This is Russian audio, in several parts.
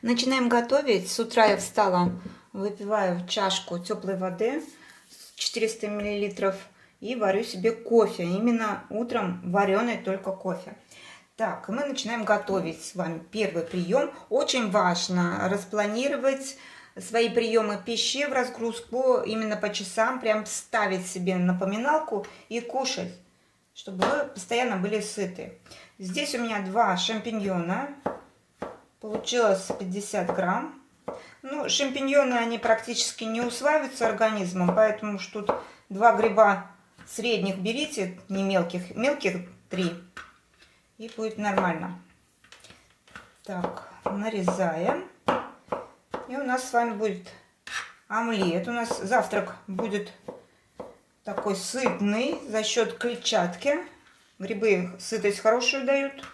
Начинаем готовить. С утра я встала, выпиваю чашку теплой воды, 400 мл, и варю себе кофе. Именно утром вареный только кофе. Так, мы начинаем готовить с вами первый прием. Очень важно распланировать свои приемы пищи в разгрузку именно по часам, прям ставить себе напоминалку и кушать, чтобы вы постоянно были сыты. Здесь у меня 2 шампиньона. Получилось 50 грамм. Ну, шампиньоны, они практически не усваиваются организмом, поэтому уж тут 2 гриба средних берите, не мелких, мелких 3, и будет нормально. Так, нарезаем. И у нас с вами будет омлет. У нас завтрак будет такой сытный за счет клетчатки. Грибы сытость хорошую дают.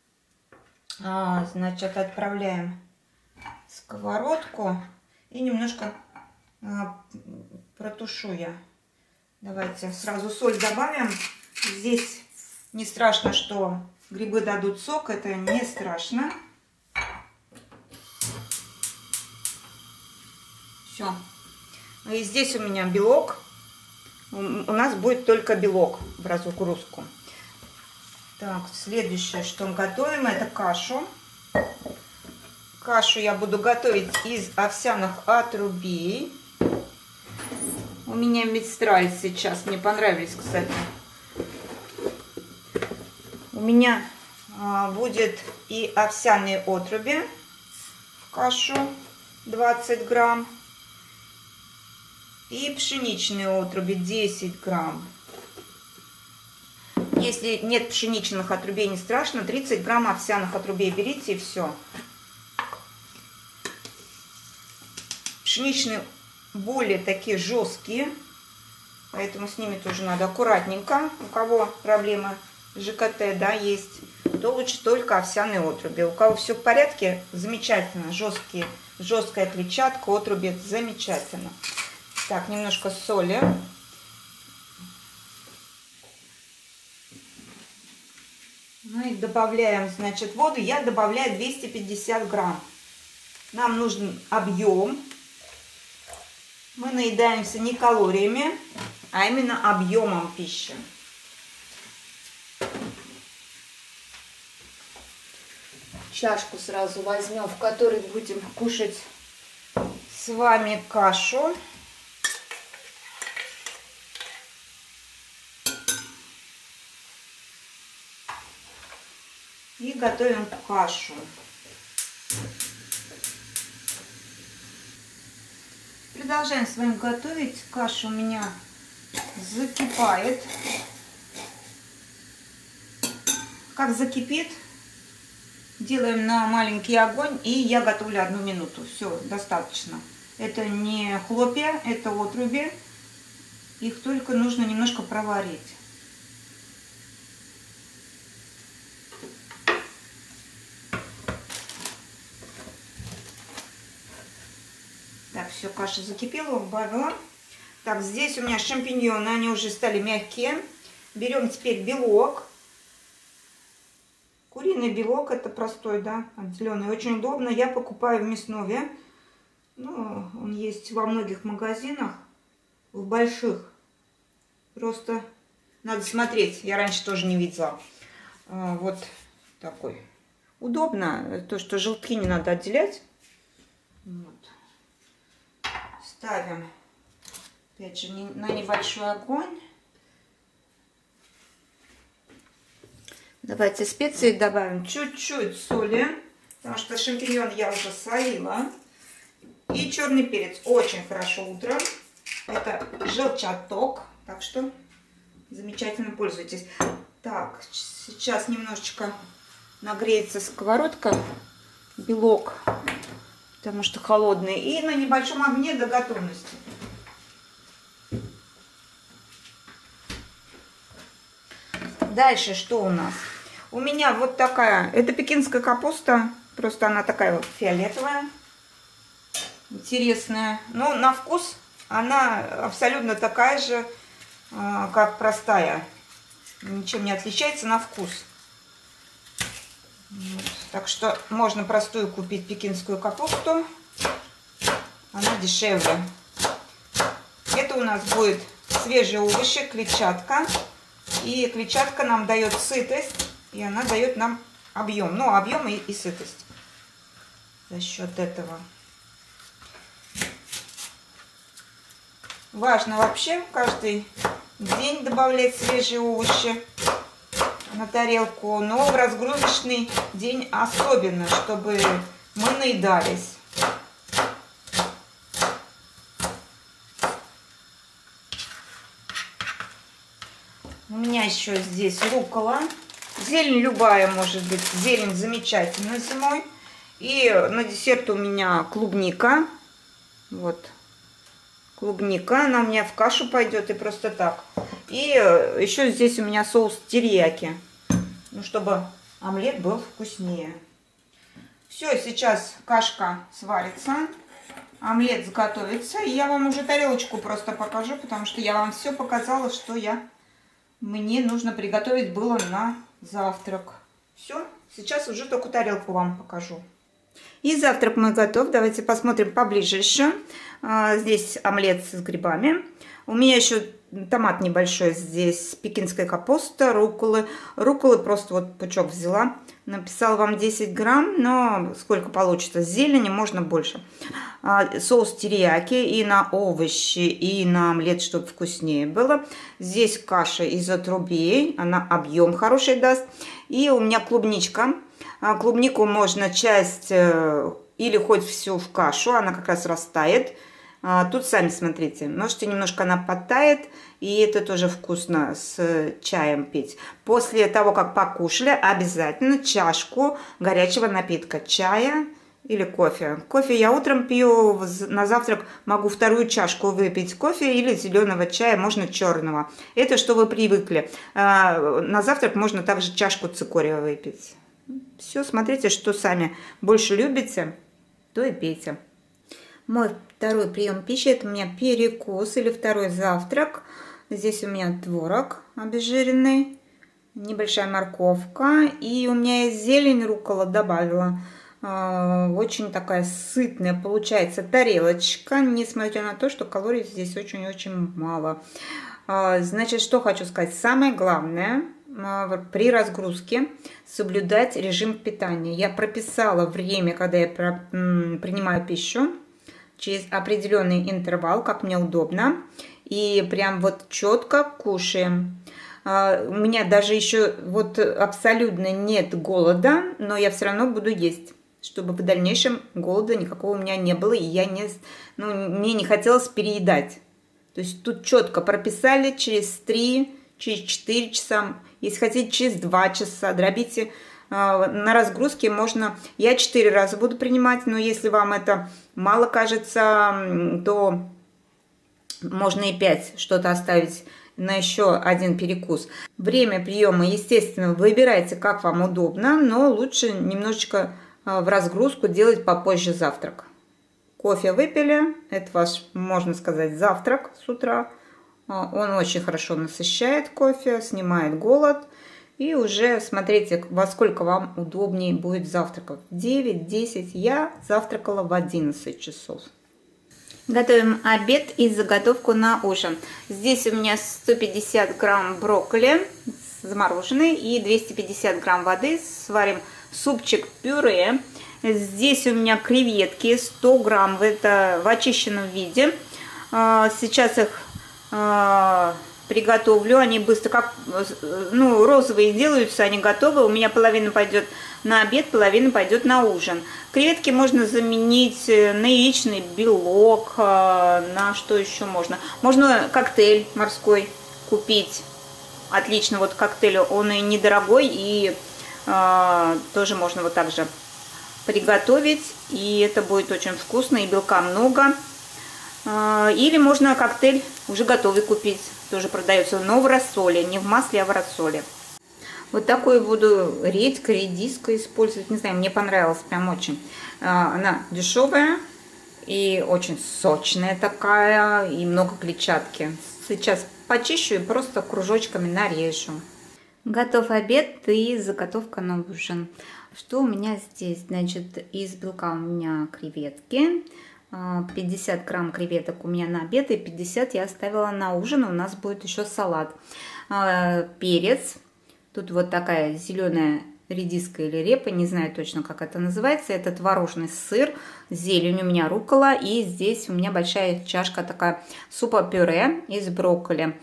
Значит, отправляем в сковородку и немножко протушу я. Давайте сразу соль добавим. Здесь не страшно, что грибы дадут сок, это не страшно. Все. И здесь у меня белок. У нас будет только белок в разгрузку. Так, следующее, что мы готовим, это кашу. Кашу я буду готовить из овсяных отрубей. У меня мистраль сейчас, мне понравились, кстати. У меня будет и овсяные отруби в кашу 20 грамм. И пшеничные отруби 10 грамм. Если нет пшеничных отрубей, не страшно, 30 грамм овсяных отрубей берите и все. Пшеничные более такие жесткие, поэтому с ними тоже надо аккуратненько. У кого проблемы с ЖКТ, да, есть, то лучше только овсяные отруби. У кого все в порядке, замечательно, жесткая клетчатка, отруби, замечательно. Так, немножко соли. Ну и добавляем, значит, воду. Я добавляю 250 грамм. Нам нужен объем. Мы наедаемся не калориями, а именно объемом пищи. Чашку сразу возьмем, в которой будем кушать с вами кашу. И готовим кашу. Продолжаем с вами готовить. Каша у меня закипает. Как закипит, делаем на маленький огонь, и я готовлю 1 минуту. Все, достаточно. Это не хлопья, это отруби. Их только нужно немножко проварить. Так, все, каша закипела, убавила. Так, здесь у меня шампиньоны, они уже стали мягкие. Берем теперь белок. Куриный белок, это простой, да, отделенный. Очень удобно. Я покупаю в Мяснове. Ну, он есть во многих магазинах, в больших. Просто надо смотреть. Я раньше тоже не видела. Вот такой. Удобно, то, что желтки не надо отделять. Вот. Ставим, опять же, на небольшой огонь. Давайте специи добавим, чуть-чуть соли, потому что шампиньон я уже солила. И черный перец, очень хорошо утром. Это желчаток, так что замечательно пользуйтесь. Так, сейчас немножечко нагреется сковородка, белок, потому что холодный, и на небольшом огне до готовности. Дальше что у нас? У меня вот такая, это пекинская капуста, просто она такая вот фиолетовая, интересная. Но на вкус она абсолютно такая же, как простая, ничем не отличается на вкус. Вот. Так что можно простую купить пекинскую капусту. Она дешевле. Это у нас будет свежие овощи, клетчатка. И клетчатка нам дает сытость, и она дает нам объем. Ну, объем и сытость за счет этого. Важно вообще каждый день добавлять свежие овощи на тарелку, но в разгрузочный день особенно, чтобы мы наедались. У меня еще здесь руккола. Зелень любая может быть. Зелень замечательная зимой. И на десерт у меня клубника. Вот. Клубника. Она у меня в кашу пойдет и просто так. И еще здесь у меня соус терияки. Ну, чтобы омлет был вкуснее. Все, сейчас кашка сварится. Омлет сготовится. И я вам уже тарелочку просто покажу, потому что я вам все показала, что мне нужно приготовить было на завтрак. Все, сейчас уже только тарелку вам покажу. И завтрак мой готов. Давайте посмотрим поближе еще. Здесь омлет с грибами. У меня еще томат небольшой. Здесь пекинская капуста, рукколы. Рукколы просто вот пучок взяла. Написала вам 10 грамм, но сколько получится. Зелени можно больше. Соус терияки и на овощи, и на омлет, чтобы вкуснее было. Здесь каша из отрубей. Она объем хороший даст. И у меня клубничка. Клубнику можно часть или хоть всю в кашу. Она как раз растает. Тут сами смотрите, можете немножко она подтает, и это тоже вкусно с чаем пить. После того, как покушали, обязательно чашку горячего напитка, чая или кофе. Кофе я утром пью, на завтрак могу вторую чашку выпить кофе или зеленого чая, можно черного. Это что вы привыкли. На завтрак можно также чашку цикория выпить. Все, смотрите, что сами больше любите, то и пейте. Мой второй прием пищи — это у меня перекус или второй завтрак. Здесь у меня творог обезжиренный, небольшая морковка. И у меня есть зелень, руккола добавила. Очень такая сытная получается тарелочка, несмотря на то, что калорий здесь очень-очень мало. Значит, что хочу сказать. Самое главное при разгрузке соблюдать режим питания. Я прописала время, когда я принимаю пищу, через определенный интервал, как мне удобно. И прям вот четко кушаем. У меня даже еще вот абсолютно нет голода, но я все равно буду есть, чтобы в дальнейшем голода никакого у меня не было. И я мне не хотелось переедать. То есть тут четко прописали через 3, через 4 часа. Если хотите, через 2 часа дробите. На разгрузке можно, я 4 раза буду принимать, но если вам это мало кажется, то можно и 5 что-то оставить на еще один перекус. Время приема, естественно, выбирайте, как вам удобно, но лучше немножечко в разгрузку делать попозже завтрак. Кофе выпили, это ваш, можно сказать, завтрак с утра. Он очень хорошо насыщает кофе, снимает голод. И уже смотрите, во сколько вам удобнее будет завтракать. 9-10. Я завтракала в 11 часов. Готовим обед и заготовку на ужин. Здесь у меня 150 грамм брокколи замороженный и 250 грамм воды. Сварим супчик-пюре. Здесь у меня креветки 100 грамм в очищенном виде. Сейчас их приготовлю, они быстро, розовые делаются, они готовы. У меня половина пойдет на обед, половина пойдет на ужин. Креветки можно заменить на яичный белок, на что еще можно. Можно коктейль морской купить. Отлично, вот коктейль, он и недорогой, и тоже можно вот так же приготовить, и это будет очень вкусно, и белка много. Или можно коктейль уже готовый купить, тоже продается, но в рассоле, не в масле, а в рассоле. Вот такую буду редька, редиска использовать, не знаю, мне понравилось прям очень. Она дешевая и очень сочная такая, и много клетчатки. Сейчас почищу и просто кружочками нарежу. Готов обед и заготовка на ужин. Что у меня здесь? Значит, из белка у меня креветки. 50 грамм креветок у меня на обед и 50 я оставила на ужин. У нас будет еще салат. Перец. Тут вот такая зеленая редиска или репа, не знаю точно, как это называется. Это творожный сыр, зелень у меня руккола. И здесь у меня большая чашка такая супа-пюре из брокколи.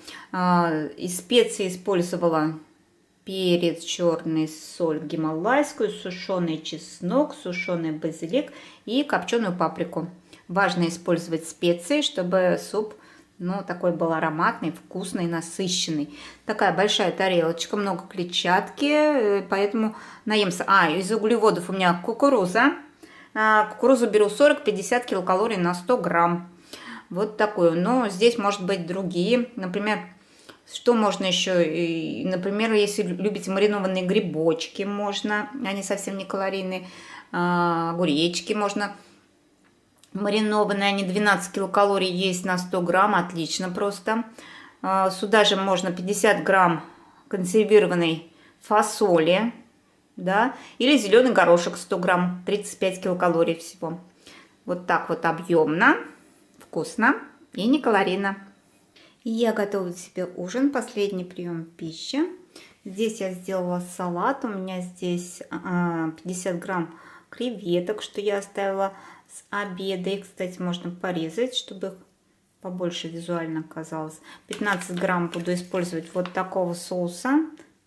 Из специй использовала перец черный, соль гималайскую, сушеный чеснок, сушеный базилик и копченую паприку. Важно использовать специи, чтобы суп, ну, такой был ароматный, вкусный, насыщенный. Такая большая тарелочка, много клетчатки, поэтому наемся. Из углеводов у меня кукуруза. Кукурузу беру 40-50 килокалорий на 100 грамм. Вот такую. Но здесь может быть другие. Например, что можно еще? Например, если любите маринованные грибочки, можно. Они совсем не калорийные. Огуречки можно. Маринованные, они 12 килокалорий есть на 100 грамм, отлично просто. Сюда же можно 50 грамм консервированной фасоли, да, или зеленый горошек 100 грамм, 35 килокалорий всего. Вот так вот объемно, вкусно и не калорийно. И я готовлю себе ужин, последний прием пищи. Здесь я сделала салат, у меня здесь 50 грамм креветок, что я оставила с обеда. И, кстати, можно порезать, чтобы их побольше визуально казалось. 15 грамм буду использовать вот такого соуса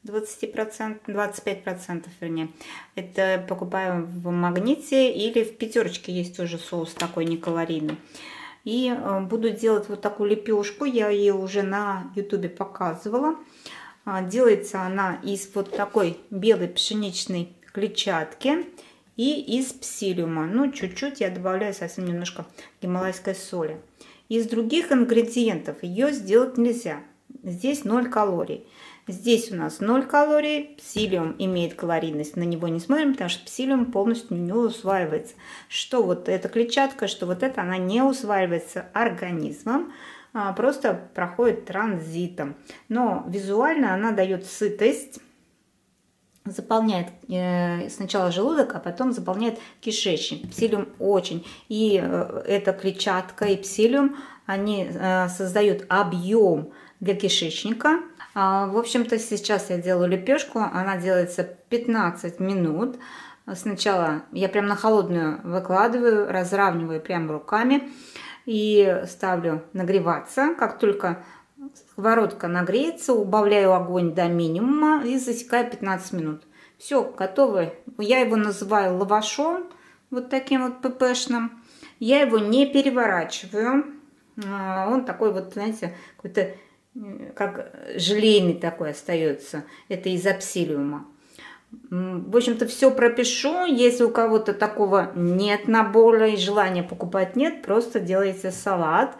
20%, 25% вернее. Это покупаю в Магните или в Пятерочке есть тоже соус такой некалорийный. И буду делать вот такую лепешку. Я ее уже на ютубе показывала. Делается она из вот такой белой пшеничной клетчатки и из псилиума. Ну, чуть-чуть я добавляю совсем немножко гималайской соли. Из других ингредиентов ее сделать нельзя. Здесь 0 калорий. Здесь у нас 0 калорий. Псилиум имеет калорийность. На него не смотрим, потому что псилиум полностью не усваивается. Что вот эта клетчатка, что вот это, она не усваивается организмом. Просто проходит транзитом. Но визуально она дает сытость. Заполняет сначала желудок, а потом заполняет кишечник. Псилиум очень. И эта клетчатка и псилиум, они создают объем для кишечника. В общем-то, сейчас я делаю лепешку. Она делается 15 минут. Сначала я прям на холодную выкладываю, разравниваю прям руками и ставлю нагреваться. Как только сковородка нагреется, убавляю огонь до минимума и засекаю 15 минут. Все, готово. Я его называю лавашом, вот таким вот ппшным. Я его не переворачиваю. Он такой вот, знаете, какой-то как желейный такой остается. Это из псилиума. В общем-то, все пропишу. Если у кого-то такого нет набора и желания покупать нет, просто делайте салат.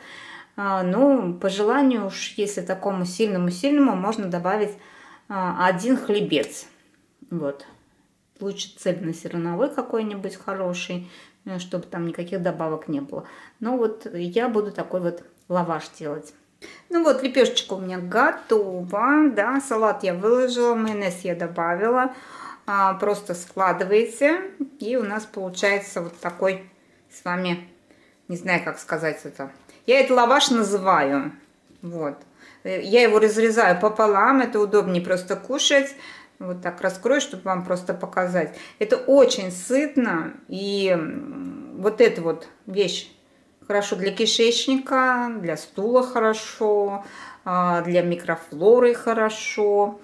Ну, по желанию уж, если такому сильному, можно добавить один хлебец. Вот. Лучше цельнозерновой какой-нибудь хороший, чтобы там никаких добавок не было. Ну вот я буду такой вот лаваш делать. Ну вот, лепешечка у меня готова. Да, салат я выложила, майонез я добавила. Просто складываете, и у нас получается вот такой с вами, не знаю, как сказать это. Я это лаваш называю. Вот. Я его разрезаю пополам, это удобнее просто кушать. Вот так раскрою, чтобы вам просто показать. Это очень сытно, и вот эта вот вещь хорошо для кишечника, для стула хорошо, для микрофлоры хорошо.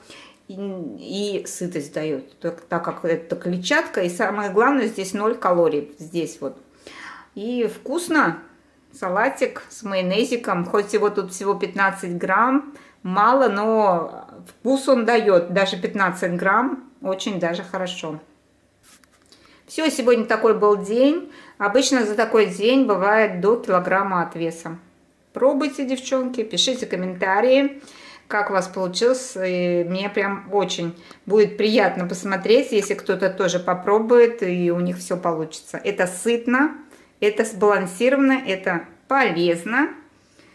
И сытость дает, так как это клетчатка. И самое главное, здесь 0 калорий. Здесь вот. И вкусно. Салатик с майонезиком. Хоть его тут всего 15 грамм. Мало, но вкус он дает. Даже 15 грамм. Очень даже хорошо. Все, сегодня такой был день. Обычно за такой день бывает до килограмма от веса. Пробуйте, девчонки. Пишите комментарии, как у вас получилось. И мне прям очень будет приятно посмотреть, если кто-то тоже попробует и у них все получится. Это сытно, это сбалансировано, это полезно.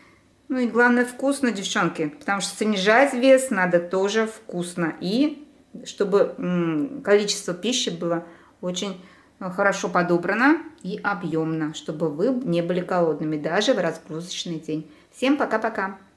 Ну и главное, вкусно, девчонки. Потому что снижать вес надо тоже вкусно. И чтобы количество пищи было очень хорошо подобрано и объемно, чтобы вы не были голодными даже в разгрузочный день. Всем пока-пока!